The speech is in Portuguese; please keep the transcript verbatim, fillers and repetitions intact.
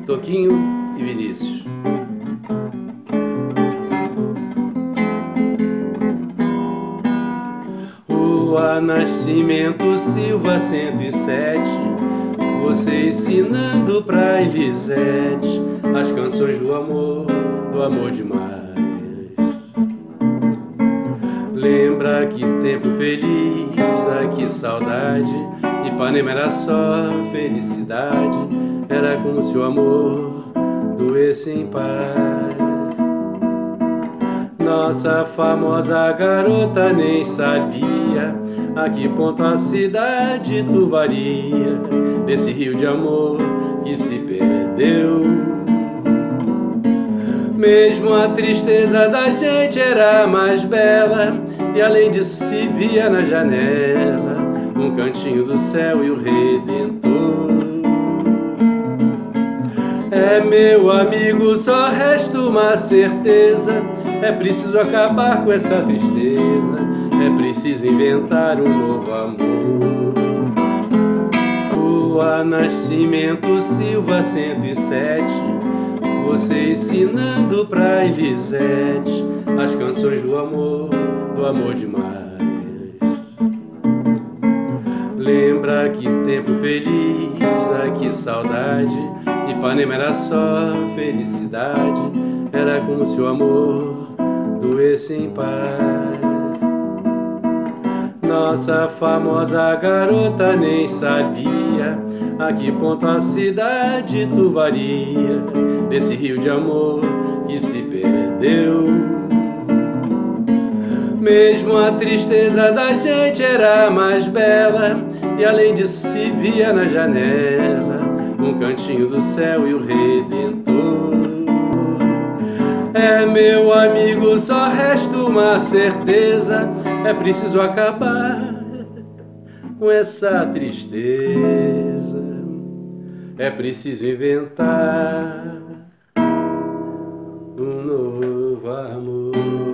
Toquinho e Vinícius. Rua Nascimento Silva cento e sete, você ensinando pra Elisete as canções do amor, do amor demais. Lembra que tempo feliz, ai que saudade, Ipanema era só felicidade, era como se o amor doesse em paz. Nossa famosa garota nem sabia a que ponto a cidade tu varia, desse rio de amor que se perdeu. Mesmo a tristeza da gente era mais bela, e além disso se via na janela um cantinho do céu e o Redentor. É, meu amigo, só resta uma certeza: é preciso acabar com essa tristeza, é preciso inventar um novo amor. Rua Nascimento Silva cento e sete, você ensinando pra Elisete as canções do amor, do amor demais. Lembra que tempo feliz, ai que saudade, Ipanema era só felicidade, era como se o amor doesse em paz. Nossa famosa garota nem sabia a que ponto a cidade tu varia, desse rio de amor que se perdeu. Mesmo a tristeza da gente era mais bela, e além disso se via na janela um cantinho do céu e o Redentor. É, meu amigo, só resta uma certeza: é preciso acabar com essa tristeza, é preciso inventar um novo amor.